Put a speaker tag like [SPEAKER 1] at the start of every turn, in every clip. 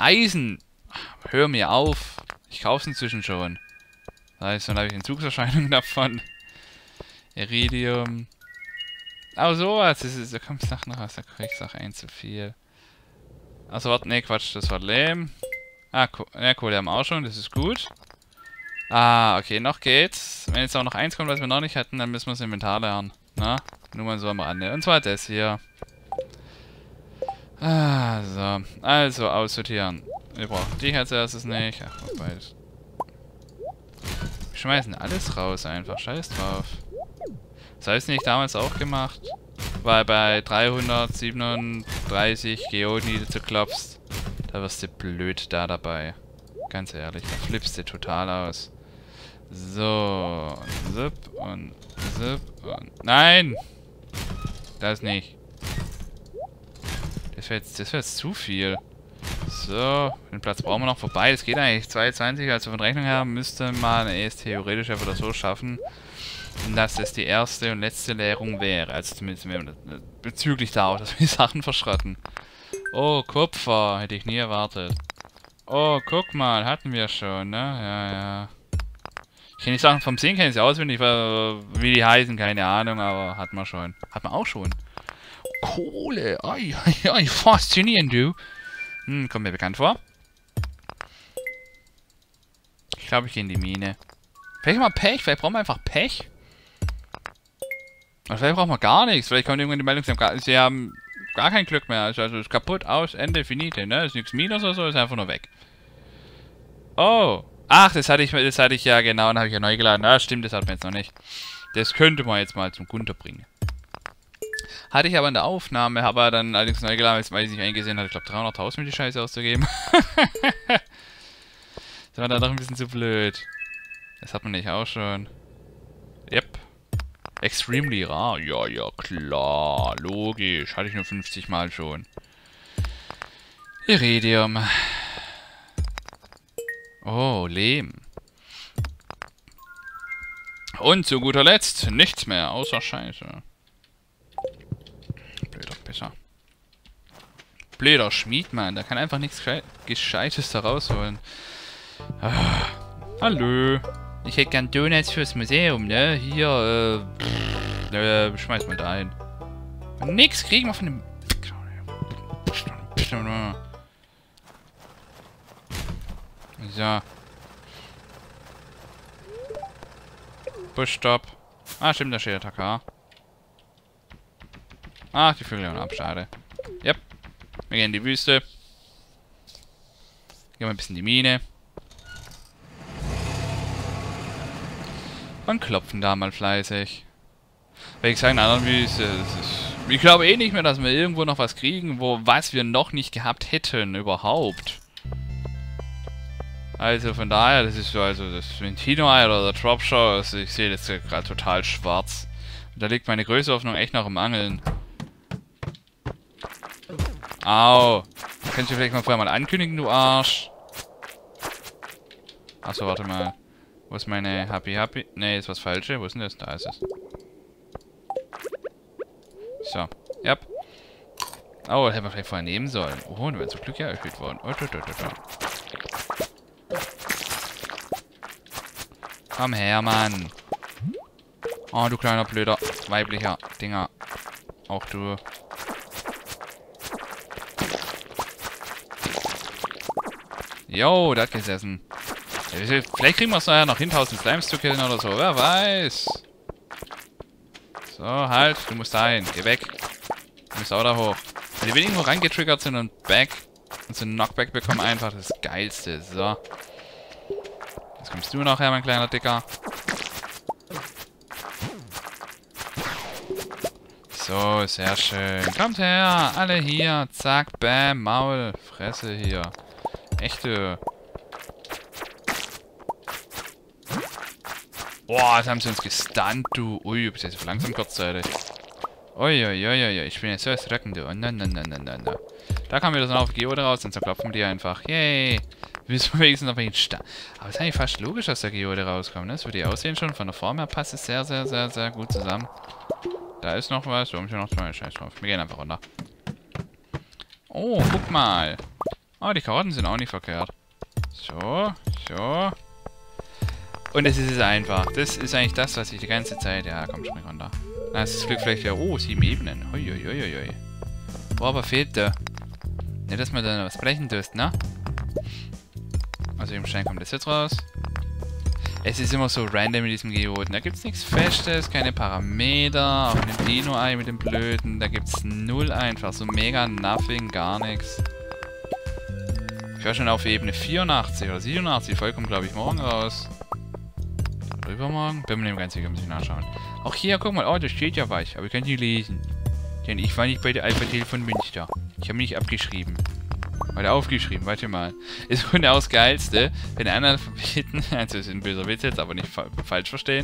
[SPEAKER 1] Eisen! Hör mir auf! Ich kauf's inzwischen schon. Das heißt, dann habe ich Entzugserscheinungen davon. Iridium. Aber sowas, da kommt Sachen noch aus, da krieg ich auch ein zu viel. Also warte, ne Quatsch, das war Lehm. Ah, Kohle haben wir auch schon, das ist gut. Ah, okay, noch geht's. Wenn jetzt auch noch eins kommt, was wir noch nicht hatten, dann müssen wir das Inventar lernen. Na? Nur mal so am Rande. Und zwar das hier. Ah, so. Also, aussortieren. Wir brauchen die als erstes nicht. Ach, wobei. Wir schmeißen alles raus einfach. Scheiß drauf. Das habe ich nicht damals auch gemacht. Weil bei 337 Geoden, die du klopfst, da wirst du blöd da dabei. Ganz ehrlich, da flippst du total aus. So. Zip und zip und... Nein! Das nicht. Das wäre jetzt zu viel. So, den Platz brauchen wir noch vorbei. Das geht eigentlich 2,20, also von Rechnung her müsste man es theoretisch einfach oder so schaffen, dass es die erste und letzte Leerung wäre. Also zumindest bezüglich darauf, dass wir Sachen verschrotten. Oh, Kupfer. Hätte ich nie erwartet. Oh, guck mal. Hatten wir schon, ne? Ja, ja. Ich kenne die Sachen vom Sehen, kenne ich auswendig, wie die heißen, keine Ahnung, aber hat man schon. Hat man auch schon. Kohle. Ai, ai, ai, faszinierend, du. Kommt mir bekannt vor. Ich glaube, ich gehe in die Mine. Vielleicht mal Pech, vielleicht brauchen wir einfach Pech. Oder vielleicht brauchen wir gar nichts. Vielleicht kommt irgendwann die Meldung, sie haben gar kein Glück mehr. Also ist kaputt, aus, Ende, finite, ne? Ist nichts Minus oder so, ist einfach nur weg. Oh. Ach, das hatte ich ja genau, dann habe ich ja neu geladen. Ah, stimmt, das hat man jetzt noch nicht. Das könnte man jetzt mal zum Gunter bringen. Hatte ich aber in der Aufnahme, habe er dann allerdings neu geladen, weil ich nicht eingesehen hatte. Ich glaube 300.000 für die Scheiße auszugeben. Das war dann doch ein bisschen zu blöd. Das hat man nicht auch schon. Yep. Extremely rar. Ja, ja, klar. Logisch. Hatte ich nur 50 Mal schon. Iridium. Oh, Lehm. Und zu guter Letzt nichts mehr, außer Scheiße. Blöder Pisser. Blöder Schmied, Mann. Der kann einfach nichts Gescheites da rausholen. Ah, hallo. Ich hätte gern Donuts fürs Museum, ne? Hier, schmeiß mal da hin. Nix kriegen wir von dem... So. Busstopp. Ah, stimmt, da steht der Takar. Ach, die Vögel hauen ab, schade. Yep. Wir gehen in die Wüste. Gehen wir ein bisschen in die Mine. Und klopfen da mal fleißig. Wenn ich sage, in anderen Wüste, ich glaube eh nicht mehr, dass wir irgendwo noch was kriegen, was wir noch nicht gehabt hätten, überhaupt. Also von daher, das ist so, also das Ventino-Ei oder der Dropshot, also ich sehe das gerade total schwarz. Und da liegt meine größte Hoffnung echt noch im Angeln. Au. Kannst du vielleicht mal vorher mal ankündigen, du Arsch? Achso, warte mal. Wo ist meine Happy? Ne, ist was Falsche. Wo ist denn das? Da ist es. So. Ja. Yep. Oh, das hätten wir vielleicht vorher nehmen sollen. Oh, da wäre zum Glück ja erhöht worden. Oh, Komm her, Mann. Oh, du kleiner blöder weiblicher Dinger. Auch du. Jo, der hat gesessen. Vielleicht kriegen wir es nachher noch hin, 1000 Slimes zu killen oder so. Wer weiß. So, halt. Du musst dahin. Geh weg. Du musst auch da hoch. Wenn die irgendwo reingetriggert sind und so ein Knockback bekommen, einfach das Geilste. So. Jetzt kommst du noch her, mein kleiner Dicker. So, sehr schön. Kommt her. Alle hier. Zack, bam, Maul. Fresse hier. Echte. Boah, jetzt haben sie uns gestunt, du. Ui, du bist jetzt langsam kurzzeitig. Uiuiuiui, ich bin jetzt so erschreckend, du. Na. Da kam wieder so eine Geode raus, dann zerklopfen wir die einfach. Yay. Wir müssen wenigstens noch welchen Stand. Aber es ist eigentlich fast logisch, dass der Geode rauskommt, ne? Das würde die aussehen schon. Von der Form her passt es sehr, sehr, sehr, sehr gut zusammen. Da ist noch was. Wir haben hier noch zwei. Scheiß drauf. Wir gehen einfach runter. Oh, guck mal. Oh, die Karotten sind auch nicht verkehrt. So, so. Und es ist einfach. Das ist eigentlich das, was ich die ganze Zeit... Ja, komm, spring runter. Na, ist das Glück vielleicht ja... Oh, 7 Ebenen. Uiuiuiui. Boah, aber fehlt da. Nicht, dass man da was blechen tust, ne? Also im Stein kommt das jetzt raus. Es ist immer so random mit diesem Geoden. Da gibt es nichts Festes, keine Parameter. Auch mit dem Dino-Ei, mit dem Blöden. Da gibt es null einfach. So mega nothing, gar nichts. Ich war schon auf Ebene 84 oder 87. Vollkommen, glaube ich, morgen raus. Oder übermorgen? Bin mir nicht ganz sicher, muss ich nachschauen. Auch hier, guck mal. Oh, das steht ja weich. Aber ich kann nicht lesen. Denn ich war nicht bei der Alpha-Tele von Münster. Ich habe mich nicht abgeschrieben. Oder aufgeschrieben, warte mal. Ist genau das Geilste, wenn Analphabeten, also ist ein böser Witz jetzt, aber nicht falsch verstehen,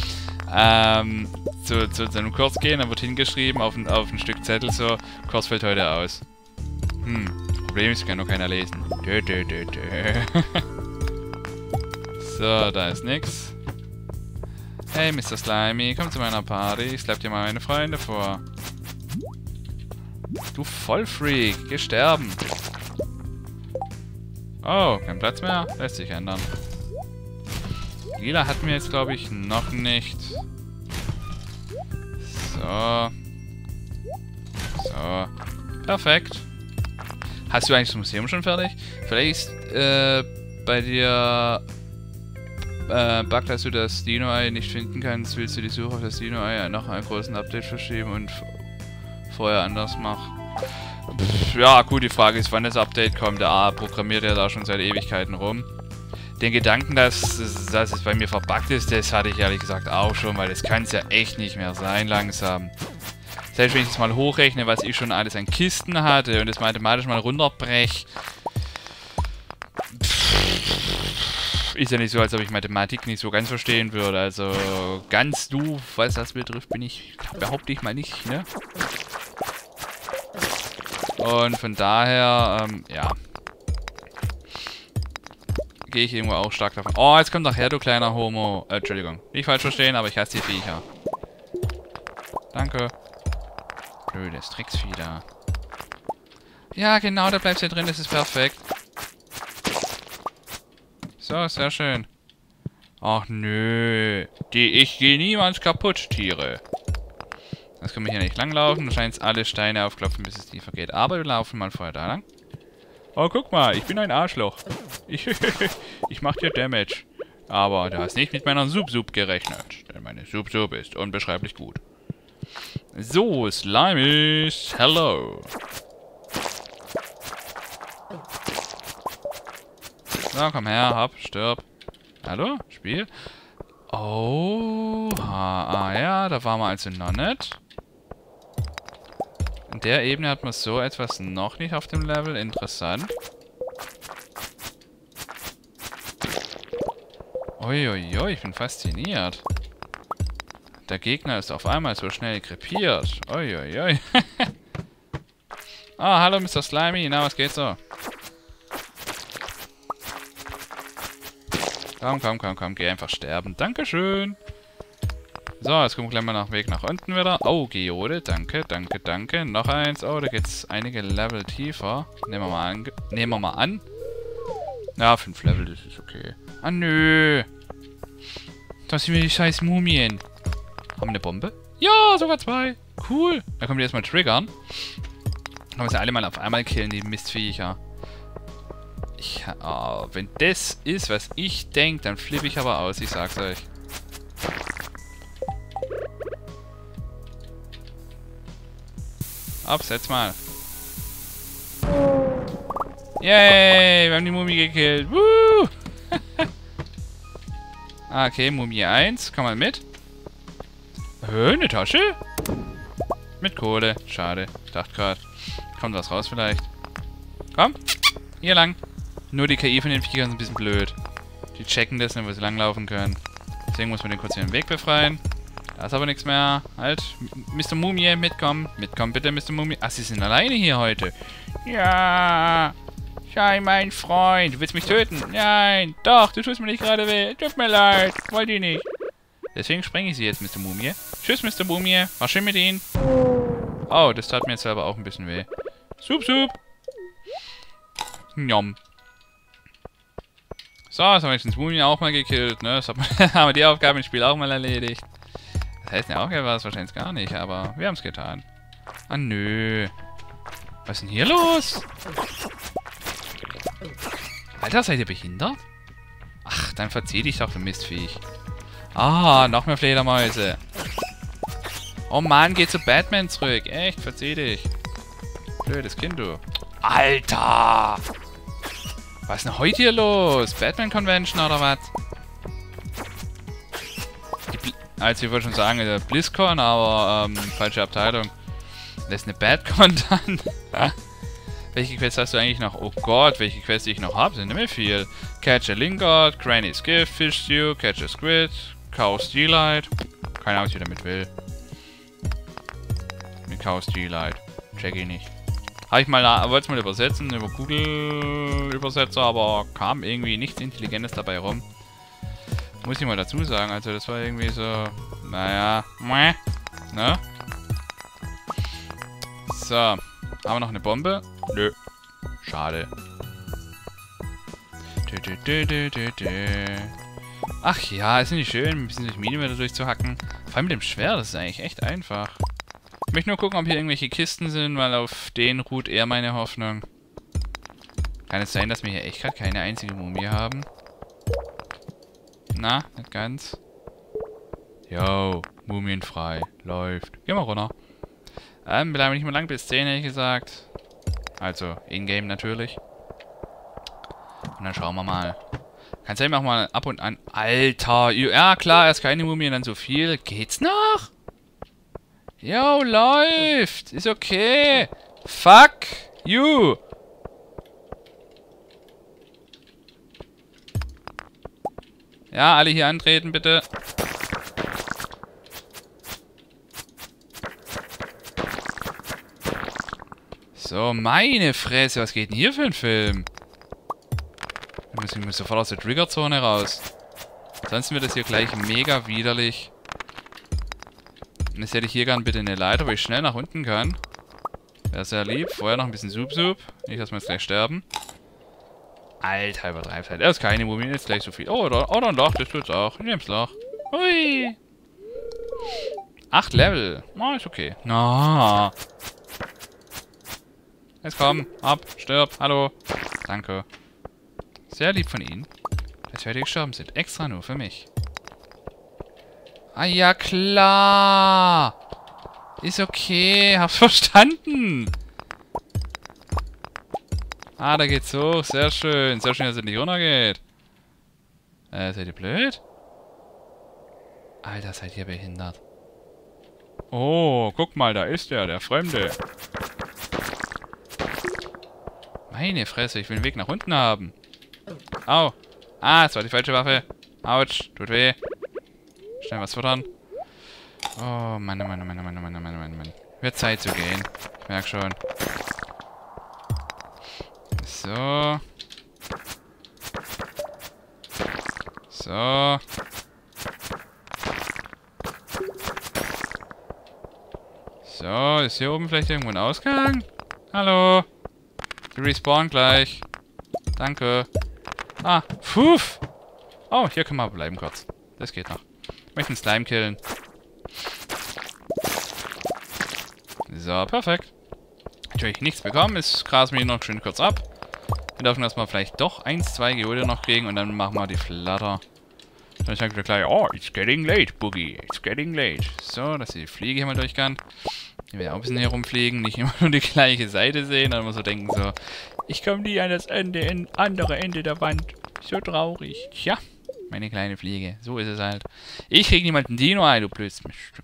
[SPEAKER 1] zu einem Kurs gehen, dann wird hingeschrieben auf ein Stück Zettel so, Kurs fällt heute aus. Problem ist, kann nur keiner lesen. So, da ist nix. Hey, Mr. Slimy, komm zu meiner Party, ich slap dir mal meine Freunde vor. Du Vollfreak, geh sterben. Oh, kein Platz mehr? Lässt sich ändern. Lila hatten wir jetzt, glaube ich, noch nicht. So. So. Perfekt. Hast du eigentlich das Museum schon fertig? Vielleicht ist bei dir Bug, dass du das Dino-Ei nicht finden kannst. Willst du die Suche auf das Dino-Ei noch einen großen Update verschieben und vorher anders machen? Ja, gut, die Frage ist, wann das Update kommt. Der A programmiert ja da schon seit Ewigkeiten rum. Den Gedanken, dass es bei mir verbuggt ist, das hatte ich ehrlich gesagt auch schon, weil das kann es ja echt nicht mehr sein langsam. Selbst wenn ich das mal hochrechne, was ich schon alles an Kisten hatte und das mathematisch mal runterbreche, ist ja nicht so, als ob ich Mathematik nicht so ganz verstehen würde. Also ganz doof, was das betrifft, behaupte ich mal nicht, ne? Und von daher, ja. Gehe ich irgendwo auch stark davon. Oh, jetzt kommt doch her, du kleiner Homo. Entschuldigung. Nicht falsch verstehen, aber ich hasse die Viecher. Danke. Blödes Tricksvieh da. Ja, genau, da bleibst du drin, das ist perfekt. So, sehr schön. Ach nö. Ich gehe niemals kaputt, Tiere. Jetzt können wir hier nicht langlaufen. Du scheinst alle Steine aufklopfen, bis es tiefer geht. Aber wir laufen mal vorher da lang. Oh, guck mal, ich bin ein Arschloch. Ich mach dir Damage. Aber du hast nicht mit meiner Sub-Sub gerechnet. Denn meine Sub-Sub ist unbeschreiblich gut. So, Slimies, hello. So, komm her, hopp, stirb. Hallo, Spiel. Oh, ja, da waren wir also noch nicht. In der Ebene hat man so etwas noch nicht auf dem Level. Interessant. Uiuiui, ich bin fasziniert. Der Gegner ist auf einmal so schnell krepiert. Uiuiui. Ah, hallo Mr. Slimy. Na, was geht so? Komm. Geh einfach sterben. Dankeschön. So, jetzt kommen wir gleich mal nach Weg nach unten wieder. Oh, Geode. Danke. Noch eins. Oh, da geht's einige Level tiefer. Nehmen wir mal an. Ja, 5 Level, das ist okay. Ah, nö. Das sind wir die scheiß Mumien. Haben wir eine Bombe? Ja, sogar 2. Cool. Da können wir erstmal triggern. Können wir sie alle mal auf einmal killen, die Mistviecher. Wenn das ist, was ich denke, dann flippe ich aber aus, ich sag's euch. Setz mal. Yay, wir haben die Mumie gekillt. Woo! Okay, Mumie 1. Komm mal mit. Eine Tasche? Mit Kohle. Schade. Ich dachte gerade, kommt was raus vielleicht. Komm. Hier lang. Nur die KI von den Viechern ist ein bisschen blöd. Die checken das nicht, wo sie langlaufen können. Deswegen muss man den kurz hier den Weg befreien. Da ist aber nichts mehr. Halt. Mr. Mumie, mitkommen. Mitkommen bitte, Mr. Mumie. Ach, Sie sind alleine hier heute. Ja. Sei mein Freund. Du willst mich töten? Nein. Doch, du tust mir nicht gerade weh. Tut mir leid. Wollte ich nicht. Deswegen sprenge ich Sie jetzt, Mr. Mumie. Tschüss, Mr. Mumie. War schön mit Ihnen. Oh, das tat mir jetzt selber auch ein bisschen weh. Sup. Njom. So, jetzt haben wir den Mumien auch mal gekillt, ne? Das haben wir die Aufgabe im Spiel auch mal erledigt. Das heißt, eine Aufgabe war es wahrscheinlich gar nicht, aber wir haben es getan. Ah, nö. Was ist denn hier los? Alter, seid ihr behindert? Ach, dann verzieh dich doch, du Mistviech. Ah, noch mehr Fledermäuse. Oh Mann, geh zu Batman zurück. Echt, verzieh dich. Blödes Kind, du. Alter! Was ist denn heute hier los? Batman Convention oder was? Also ich wollte schon sagen, BlizzCon, aber falsche Abteilung. Das ist eine Batcon dann. Welche Quests hast du eigentlich noch? Oh Gott, welche Quests ich noch habe, sind nicht mehr viel. Catch a Lingard, Granny's Gift, Fish Stew, Catch a Squid, Cow's Delight. Keine Ahnung, was ich damit will. Mit Cow's Delight. Check ich nicht. Habe ich mal, wollte es mal übersetzen, über Google-Übersetzer, aber kam irgendwie nichts Intelligentes dabei rum. Muss ich mal dazu sagen, also das war irgendwie so, naja, ne? So, haben wir noch eine Bombe? Nö. Schade. Ach ja, ist nicht schön, ein bisschen durch Mine wieder durchzuhacken. Vor allem mit dem Schwert, das ist eigentlich echt einfach. Ich möchte nur gucken, ob hier irgendwelche Kisten sind, weil auf denen ruht eher meine Hoffnung. Kann es sein, dass wir hier echt gerade keine einzige Mumie haben? Na, nicht ganz. Yo, mumienfrei. Läuft. Geh mal runter. Bleiben wir nicht mehr lang bis 10, hätte ich gesagt. Also, in-game natürlich. Und dann schauen wir mal. Kann sein, auch mal ab und an... Alter, ja klar, erst keine Mumie, dann so viel. Geht's noch? Yo, läuft. Ist okay. Fuck you. Ja, alle hier antreten, bitte. So, meine Fresse, was geht denn hier für ein Film? Ich muss sofort aus der Triggerzone raus. Sonst wird das hier gleich mega widerlich. Und jetzt hätte ich hier gern bitte eine Leiter, wo ich schnell nach unten kann. Wäre sehr lieb. Vorher noch ein bisschen Sup-Sup. Nicht, dass wir jetzt gleich sterben. Alter, übertreibt halt. Er ist keine Mumie, jetzt gleich so viel. Oh, oder ein Loch, das tut's auch. Ich nehm's Loch. Hui. 8 Level. Oh, ist okay. Na. Jetzt komm, ab, stirb, hallo. Danke. Sehr lieb von Ihnen, dass wir heute gestorben sind. Extra nur für mich. Ah ja, klar. Ist okay, hab's verstanden. Ah, da geht's hoch, sehr schön. Sehr schön, dass es nicht runtergeht. Seid ihr blöd? Alter, seid ihr behindert. Oh, guck mal, da ist der Fremde. Meine Fresse, ich will den Weg nach unten haben. Au. Ah, das war die falsche Waffe. Autsch, tut weh. Schnell was futtern. Oh, Mann, Mann, Mann, Mann, Mann, Mann, Mann, Mann. Wird Zeit zu gehen. Ich merke schon. So. So. So, ist hier oben vielleicht irgendwo ein Ausgang? Hallo? Die respawnen gleich. Danke. Ah, pfuff. Oh, hier können wir bleiben kurz. Das geht noch. Ich möchte einen Slime killen. So, perfekt. Natürlich nichts bekommen. Jetzt grasen wir hier noch schön kurz ab. Wir dürfen erstmal vielleicht doch 1, 2 Geode noch kriegen und dann machen wir die Flatter. Dann sagen wir gleich, oh, it's getting late, Boogie. It's getting late. So, dass die Fliege hier mal durch kann. Die werden auch ein bisschen hier rumfliegen, nicht immer nur die gleiche Seite sehen, dann immer so denken so, ich komme nie an das andere Ende der Wand. So traurig. Tja, meine kleine Fliege. So ist es halt. Ich krieg niemanden Dino ein, du blödes Stück.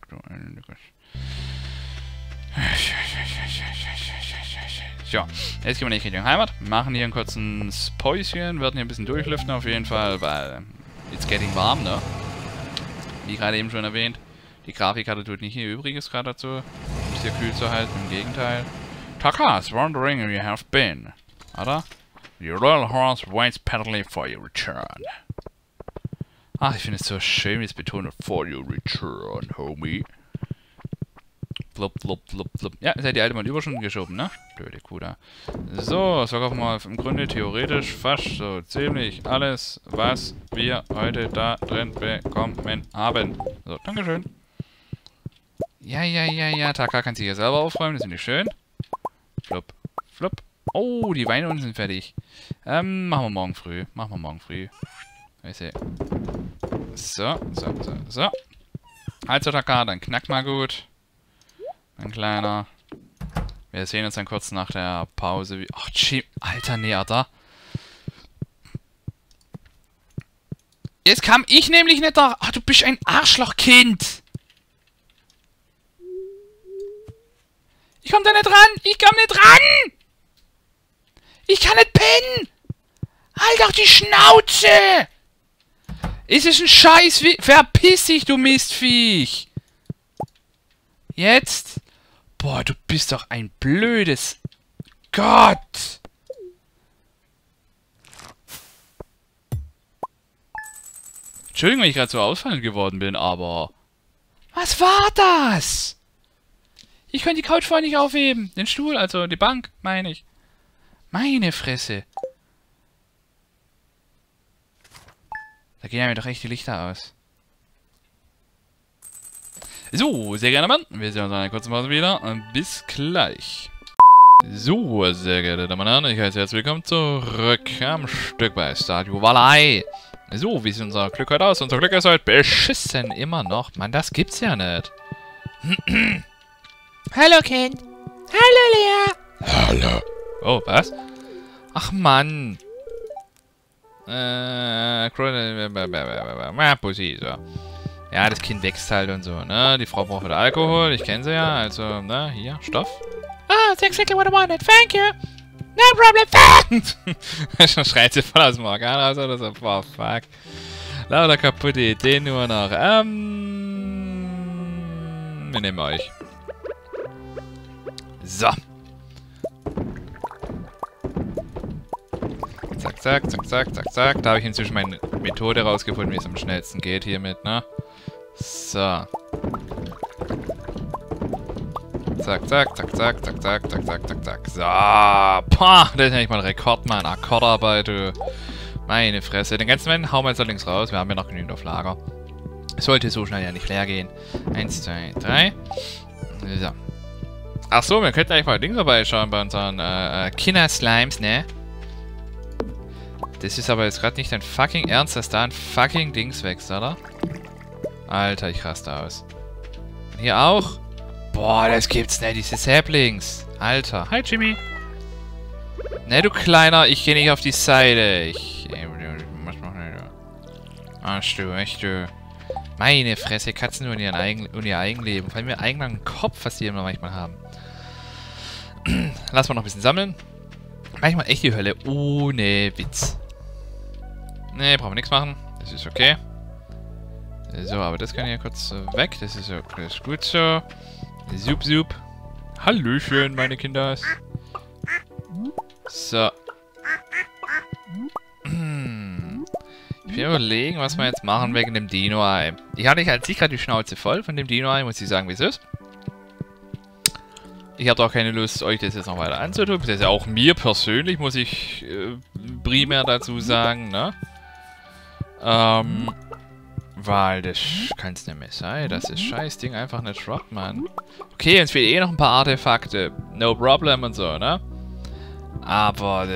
[SPEAKER 1] So, jetzt gehen wir nicht Richtung Heimat. Machen hier einen kurzen Päuschen, werden hier ein bisschen durchlüften auf jeden Fall, weil it's getting warm, ne? Wie gerade eben schon erwähnt. Die Grafikkarte tut nicht ihr Übriges gerade dazu, um es hier kühl zu halten, im Gegenteil. Takas, wondering where you have been. Oder? Your royal horse waits patiently for your return. Ach, ich finde es so schön, wie es betont, for your return, homie. Blub, blub, blub, blub. Ja, seid die alte mal Überstunden geschoben, ne? Blöde Kuh da. So kaufen wir im Grunde theoretisch fast so ziemlich alles, was wir heute da drin bekommen haben. So, Dankeschön. Ja, Taka kann sich ja selber aufräumen, das finde ich schön. Flupp, flupp. Oh, die Weine unten sind fertig. Machen wir morgen früh. Weißt du. So. Also, Taka, dann knack mal gut. Mein Kleiner. Wir sehen uns dann kurz nach der Pause. Ach, Alter, nee, Alter. Jetzt kam ich nämlich nicht da. Ach, du bist ein Arschlochkind. Ich komm da nicht ran. Ich kann nicht pennen. Halt doch die Schnauze. Ist es ein Scheiß? Verpiss dich, du Mistviech. Jetzt? Boah, du bist doch ein blödes... Gott! Entschuldigung, wenn ich gerade so ausfallend geworden bin, aber... Was war das? Ich konnte die Couch vorher nicht aufheben. Den Stuhl, also die Bank, meine ich. Meine Fresse. Da gehen ja mir doch echt die Lichter aus. So, sehr gerne, Mann. Wir sehen uns in einer kurzen Pause wieder. Und bis gleich. So, sehr geehrte Damen und Herren, ich heiße herzlich willkommen zurück am Stück bei Stardew Valley. So, wie sieht unser Glück heute aus? Unser Glück ist heute beschissen immer noch. Mann, das gibt's ja nicht. Hallo, Kind. Hallo, Lea. Hallo. Oh, was? Ach, Mann. Pussy, so. Ja, das Kind wächst halt und so, ne? Die Frau braucht wieder Alkohol, ich kenne sie ja, also, ne? Hier, Stoff. Ah, that's exactly what I wanted, thank you. No problem, thanks. Schon schreit sie voll aus dem Organ raus oder so, boah, fuck. Lauter kaputte Ideen nur noch. Wir nehmen euch. So. Zack. Da habe ich inzwischen meine Methode rausgefunden, wie es am schnellsten geht hiermit, ne? So. Zack. So. Pah, das ist ja nicht mal ein Rekord, Mann. Akkordarbeit, du. Meine Fresse. Den ganzen Moment hauen wir jetzt allerdings raus. Wir haben ja noch genügend auf Lager. Sollte so schnell ja nicht leer gehen. 1, 2, 3. So. Achso, wir könnten eigentlich mal Ding vorbeischauen bei unseren Kinder-Slimes, ne? Das ist aber jetzt gerade nicht dein fucking Ernst, dass da ein fucking Dings wächst, oder? Alter, ich raste aus. Und hier auch? Boah, das gibt's nicht, diese Saplings. Alter. Hi, Jimmy. Ne, du Kleiner, ich gehe nicht auf die Seite. Was mach ich da? Arsch, du, echt, du. Meine Fresse, Katzen nur in ihr Eigenleben. Vor allem ihr eigenen Kopf, was die immer manchmal haben. Lass mal noch ein bisschen sammeln. Manchmal echt die Hölle. Ohne Witz. Ne, brauchen wir nichts machen. Das ist okay. So, aber das kann hier kurz weg. Das ist gut so. Sup. Hallöchen, meine Kinder. So. Ich will überlegen, was wir jetzt machen wegen dem Dino-Ei. Ich hatte halt sich gerade die Schnauze voll von dem Dino-Ei, muss ich sagen, wie es ist. Ich habe auch keine Lust, euch das jetzt noch weiter anzutun. Das ist ja auch mir persönlich, muss ich primär dazu sagen, ne? Weil das kann es nicht mehr sein, dass das scheiß Ding einfach nicht droppt, Mann. Okay, uns fehlen eh noch ein paar Artefakte. No problem und so, ne? Aber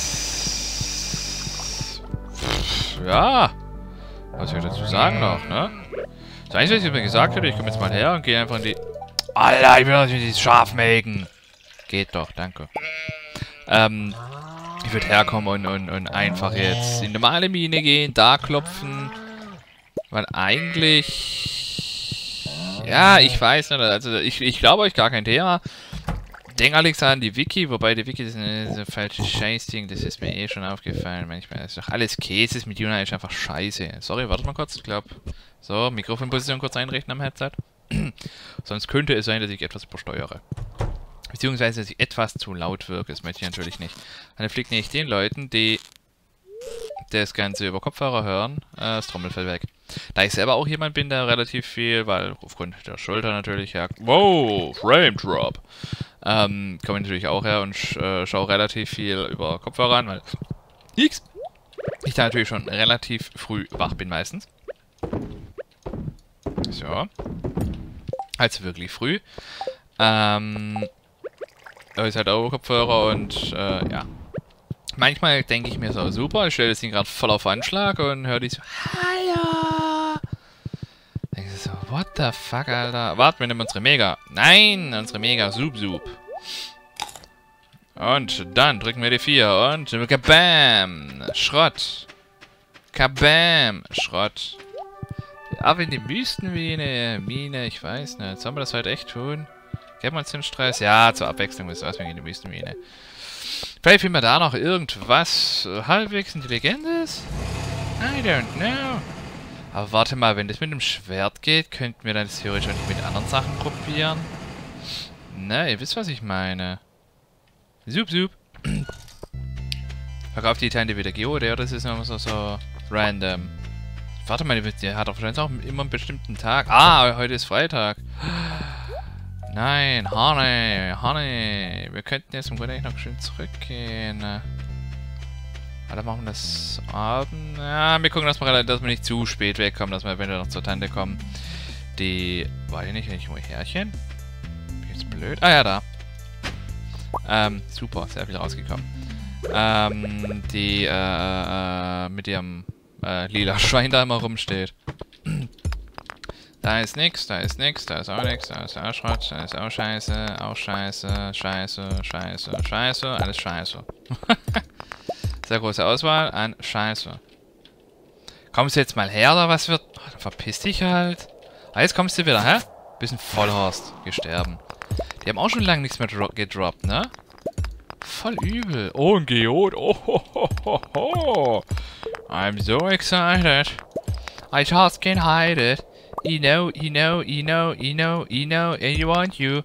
[SPEAKER 1] das... ja. Was soll ich dazu sagen noch, ne? Das Einzige, was ich mir gesagt hätte, ich komme jetzt mal her und gehe einfach in die... Alter, ich will doch nicht dieses Schaf melken. Geht doch, danke. Ich würde herkommen und einfach jetzt in die normale Mine gehen, da klopfen. Weil eigentlich... ja, ich weiß nicht, also ich glaube euch gar kein Thema. Denk Alex an die Wiki, wobei die Wiki ist ein falsches Scheißding, das ist mir eh schon aufgefallen. Manchmal ist doch alles Käse, mit Juna ist einfach scheiße. Sorry, warte mal kurz, ich glaube... so, Mikrofonposition kurz einrichten am Headset. Sonst könnte es sein, dass ich etwas übersteuere. Beziehungsweise, dass ich etwas zu laut wirke. Das möchte ich natürlich nicht. Dann fliegt nämlich den Leuten, die das Ganze über Kopfhörer hören, das Trommelfell weg. Da ich selber auch jemand bin, der relativ viel, weil aufgrund der Schulter natürlich her... Wow, Frame Drop. Komme ich natürlich auch her und schaue relativ viel über Kopfhörer an, weil ich da natürlich schon relativ früh wach bin meistens. So. Also wirklich früh. Ist halt auch Kopfhörer und ja. Manchmal denke ich mir so, super, ich stelle das Ding gerade voll auf Anschlag und höre die so, hallo. Denke ich so, what the fuck, Alter. Warten wir nehmen unsere Mega. Nein, unsere Mega, Sup. Und dann drücken wir die 4 und kabam, Schrott. Kabam, Schrott. Ab in die Wüstenmine, ich weiß nicht. Sollen wir das heute echt tun? Geben wir uns den Stress? Ja, zur Abwechslung müssen wir in die Wüstenmine. Vielleicht finden wir da noch irgendwas halbwegs Intelligentes? I don't know. Aber warte mal, wenn das mit dem Schwert geht, könnten wir dann das theoretisch auch nicht mit anderen Sachen probieren? Ne, ihr wisst, was ich meine. Sup. Verkauft die Tante wieder Geode, oder das ist immer so random. Warte mal, der hat doch wahrscheinlich auch immer einen bestimmten Tag. Ah, heute ist Freitag. Nein, Honey. Wir könnten jetzt im Grunde eigentlich noch schön zurückgehen. Dann machen wir das Abend. Ja, wir gucken, dass wir nicht zu spät wegkommen, dass wir eventuell noch zur Tante kommen. Die... War die nicht irgendwo Härchen? Bin ich jetzt blöd? Ah ja, da. Super, sehr viel rausgekommen. Die, mit ihrem, lila Schwein da immer rumsteht. Da ist nix, da ist auch nix, da ist auch Schrott, da ist auch Scheiße, Scheiße, alles Scheiße. Sehr große Auswahl an Scheiße. Kommst du jetzt mal her, oder was wird? Oh, dann verpiss dich halt. Ah, jetzt kommst du wieder, hä? Bisschen Vollhorst, gesterben. Die haben auch schon lange nichts mehr gedroppt, ne? Voll übel. Oh, ein Geode. Oh, ho. I'm so excited. I just can't hide it. You know, I want you.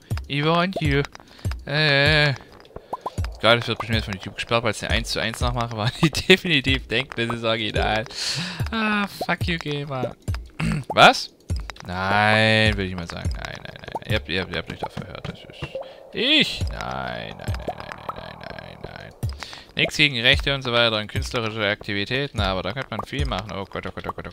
[SPEAKER 1] Geil, das wird bestimmt jetzt von YouTube gesperrt, weil es eine 1:1 nachmache, weil die definitiv denken, das ist original. Ah, fuck you, Gamer. Was? Nein, würde ich mal sagen. Nein. Ihr habt nicht dafür gehört. Das ist ich. Nein. Nichts gegen Rechte und so weiter und künstlerische Aktivitäten, aber da könnte man viel machen. Oh Gott.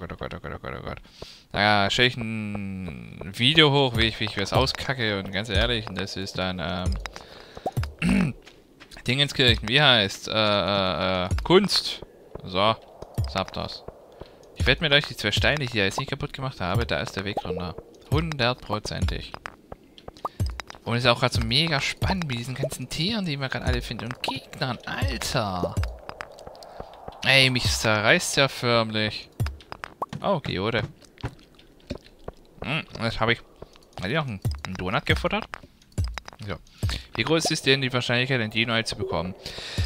[SPEAKER 1] Da stelle ich ein Video hoch, wie ich was auskacke und ganz ehrlich, das ist dann, Dingenskirchen, wie heißt, Kunst. So, was habt das? Ich werde mir gleich die 2 Steine, die ich jetzt nicht kaputt gemacht habe, da ist der Weg runter. 100%ig. Und es ist auch gerade so mega spannend mit diesen ganzen Tieren, die wir gerade alle finden. Und Gegnern, Alter. Ey, mich zerreißt ja förmlich. Oh, Geode. Das habe ich. Hat die noch einen Donut gefuttert? So. Wie groß ist denn die Wahrscheinlichkeit, den Dino zu bekommen?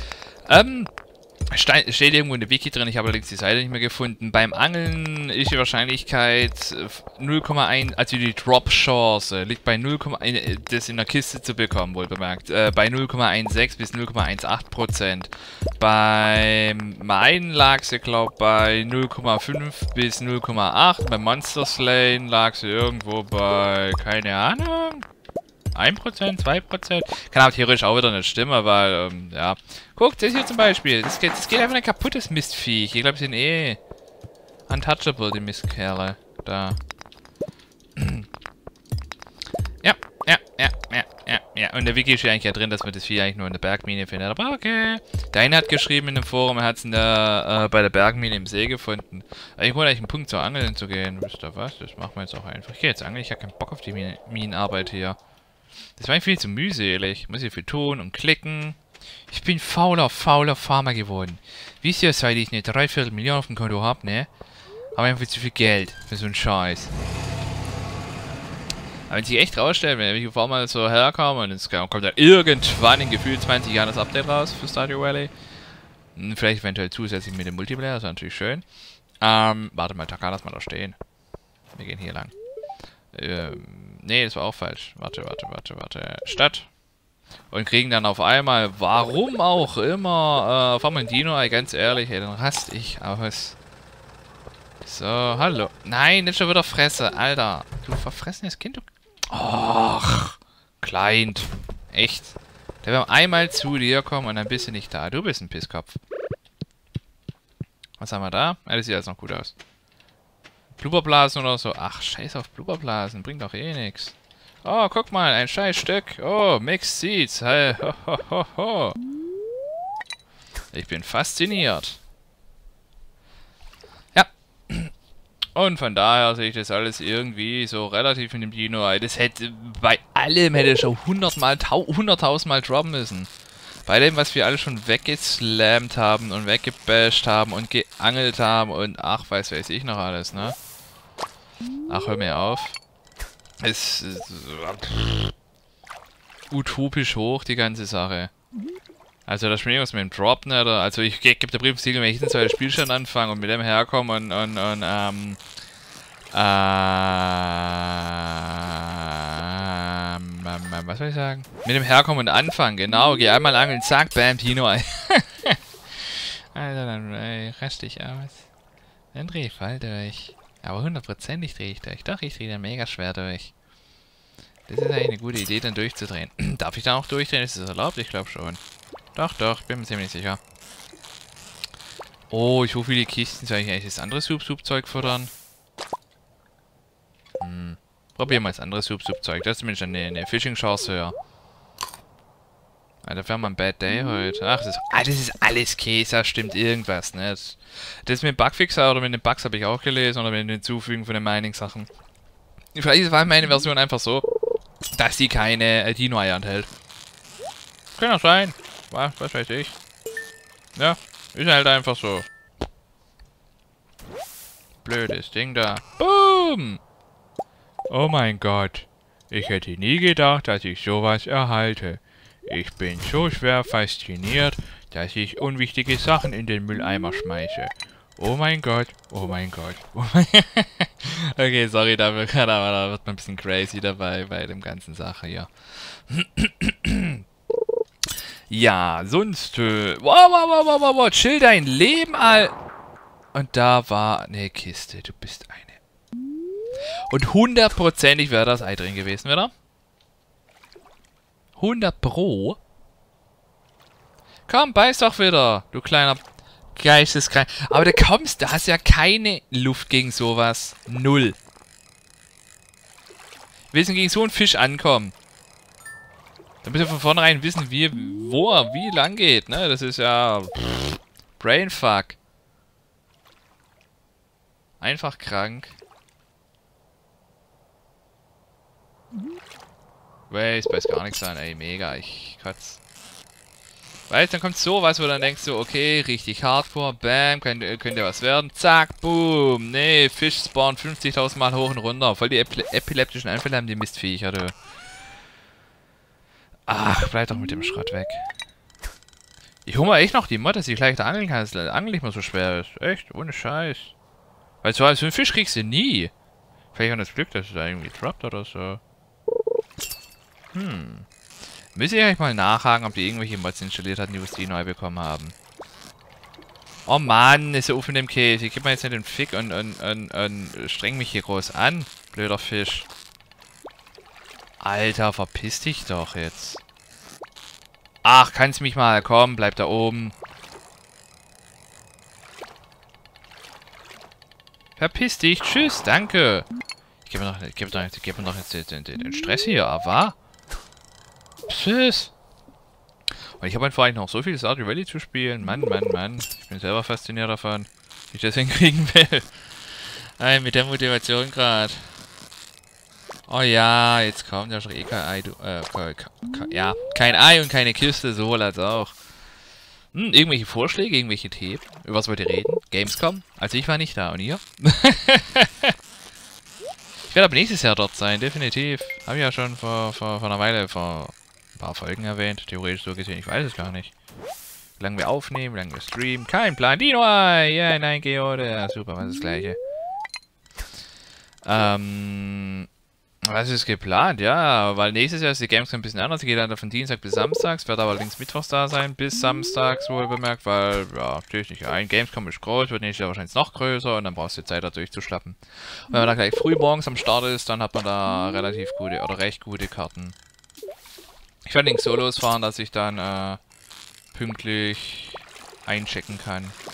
[SPEAKER 1] Steht irgendwo in der Wiki drin, ich habe allerdings die Seite nicht mehr gefunden. Beim Angeln ist die Wahrscheinlichkeit 0,1, also die Drop-Chance liegt bei 0,1, das in der Kiste zu bekommen, wohl bemerkt, bei 0,16 bis 0,18%. Beim Minen lag sie, glaube ich, bei 0,5 bis 0,8. Beim Monster Slain lag sie irgendwo bei, keine Ahnung, 1%, 2%. Kann aber theoretisch auch wieder nicht stimmen, weil, ja. Guckt, das hier zum Beispiel. Das geht einfach ein kaputtes Mistviech. Ich glaube, die sind eh untouchable, die Mistkerle. Da. Ja. Und der Wiki steht eigentlich ja drin, dass man das Vieh eigentlich nur in der Bergmine findet. Aber okay. Der eine hat geschrieben in dem Forum, er hat es bei der Bergmine im See gefunden. Ich wollte eigentlich einen Punkt zur Angeln zu gehen. Wisst ihr was? Das machen wir jetzt auch einfach. Ich gehe jetzt angeln. Ich habe keinen Bock auf die Minenarbeit hier. Das war eigentlich viel zu mühselig. Ich muss hier viel tun und klicken. Ich bin fauler Farmer geworden. Wisst ihr, seit ich eine 3/4 Million auf dem Konto habe, ne? Habe ich einfach zu viel Geld für so einen Scheiß. Aber wenn sich echt rausstellt, wenn ich vor mal so herkomme und es kommt dann irgendwann in gefühlt 20 Jahren das Update raus für Stardew Valley. Vielleicht eventuell zusätzlich mit dem Multiplayer, das ist natürlich schön. Warte mal, Taka, lass mal da stehen. Wir gehen hier lang. Nee, das war auch falsch. Warte. Stadt. Und kriegen dann auf einmal, warum auch immer, auf einmal ein Dino, ganz ehrlich, ey, dann raste ich aus. So, hallo. Nein, nicht schon wieder Fresse, Alter. Du verfressenes Kind, du... Och, Kleint. Echt. Der will einmal zu dir kommen und dann bist du nicht da. Du bist ein Pisskopf. Was haben wir da? Ah, das sieht jetzt noch gut aus. Blubberblasen oder so. Ach, scheiß auf Blubberblasen. Bringt doch eh nix. Oh, guck mal, ein scheiß Stück. Oh, Mixed Seeds. Hey, ho, ho, ho, ho. Ich bin fasziniert. Ja. Und von daher sehe ich das alles irgendwie so relativ in dem Dino. Das hätte bei allem hätte schon 100.000 Mal droppen müssen. Bei dem, was wir alle schon weggeslammt haben und weggebasht haben und geangelt haben und ach, weiß ich noch alles, ne? Ach, hör mir auf. Es ist utopisch hoch, die ganze Sache. Also das Spiel was mit dem Drop, ne? Also ich gebe der Briefsiegel, wenn ich den zweiten Spielstand anfange und mit dem herkomme und was soll ich sagen? Mit dem herkommen und anfangen, genau. Geh einmal angeln, zack, bam, Dino. Also dann raste ich aus. Dann drehe ich voll durch. Aber 100%ig drehe ich durch. Doch, ich drehe dann mega schwer durch. Das ist eigentlich eine gute Idee, dann durchzudrehen. Darf ich da auch durchdrehen? Ist das erlaubt? Ich glaube schon. Doch, doch, bin mir ziemlich sicher. Oh, ich hoffe, wie viele Kisten soll ich eigentlich das andere Sub-Sub-Zeug futtern? Probieren wir das andere Sub-Sub-Zeug. Das ist zumindest eine Fishing-Chance höher. Alter, wäre mal ein Bad Day heute. Ach, das ist alles Käse, da stimmt irgendwas, ne? Das mit dem Bugfixer oder mit den Bugs habe ich auch gelesen oder mit dem Hinzufügen von den Mining-Sachen. Vielleicht war meine Version einfach so, dass die keine Dino-Eier enthält. Kann auch sein. Was weiß ich. Ja, ist halt einfach so. Blödes Ding da. Boom! Oh mein Gott. Ich hätte nie gedacht, dass ich sowas erhalte. Ich bin so schwer fasziniert, dass ich unwichtige Sachen in den Mülleimer schmeiße. Oh mein Gott, oh mein Gott, oh mein Okay, sorry dafür, aber da wird man ein bisschen crazy dabei bei dem ganzen Sache hier. Ja, sonst... wow, chill dein Leben, Al... Und da war eine Kiste, du bist eine... Und 100%ig wäre das Ei drin gewesen, oder? 100 Pro? Komm, beiß doch wieder, du kleiner Geisteskrank. Aber du kommst, da hast ja keine Luft gegen sowas. Null. Willst du gegen so einen Fisch ankommen? Da müssen wir von vornherein wissen, wo er wie lang geht, ne? Das ist ja... Brainfuck. Einfach krank. Weiß gar nichts an, ey, mega, ich kotz. Weißt, dann kommt sowas, wo dann denkst du, okay, richtig hardcore, bam, könnte was werden, zack, boom, nee, Fisch spawnt 50.000 Mal hoch und runter, voll die epileptischen Anfälle haben die Mistviecher, du. Ach, bleib doch mit dem Schrott weg. Ich hole mal echt noch die Mod, dass ich gleich da angeln kann, dass das Angeln nicht mehr so schwer ist, echt, ohne Scheiß. Weil so als für einen Fisch kriegst du nie. Vielleicht auch das Glück, dass es da irgendwie droppt oder so. Müsst ihr euch mal nachhaken, ob die irgendwelche Mods installiert hatten, die was die neu bekommen haben. Oh Mann, ist ja auf in dem Käse. Ich geb mal jetzt nicht den Fick und streng mich hier groß an. Blöder Fisch. Alter, verpiss dich doch jetzt. Ach, kannst mich mal. Komm, bleib da oben. Verpiss dich. Tschüss, danke. Ich geb mir doch jetzt den Stress hier, aber... Tschüss. Und ich habe einfach noch so viel Stardew Valley zu spielen. Mann. Ich bin selber fasziniert davon, wie ich das hinkriegen will. Nein, mit der Motivation gerade. Oh ja, jetzt kommt ja schon eh kein Ei. Ja, kein Ei und keine Kiste, sowohl als auch. Irgendwelche Vorschläge, irgendwelche Themen? Über was wollt ihr reden? Gamescom? Also ich war nicht da. Und ihr? Ich werde aber nächstes Jahr dort sein, definitiv. Habe ich ja schon vor einer Weile, vor ein paar Folgen erwähnt. Theoretisch so gesehen, ich weiß es gar nicht. Wie lange wir aufnehmen, wie lange wir streamen. Kein Plan. Dino-Ei! Ja, yeah, nein, Geode. Ja, super, was ist das Gleiche. Was ist geplant? Ja, weil nächstes Jahr ist die Gamescom ein bisschen anders. Die geht dann von Dienstag bis Samstags, wird aber allerdings mittwochs da sein, bis Samstags wohl bemerkt, weil, ja, natürlich nicht ein. Gamescom ist groß, wird nächstes Jahr wahrscheinlich noch größer und dann brauchst du Zeit da durchzuschlappen. Und wenn man da gleich früh morgens am Start ist, dann hat man da relativ gute oder recht gute Karten. Ich werde allerdings so losfahren, dass ich dann pünktlich einchecken kann.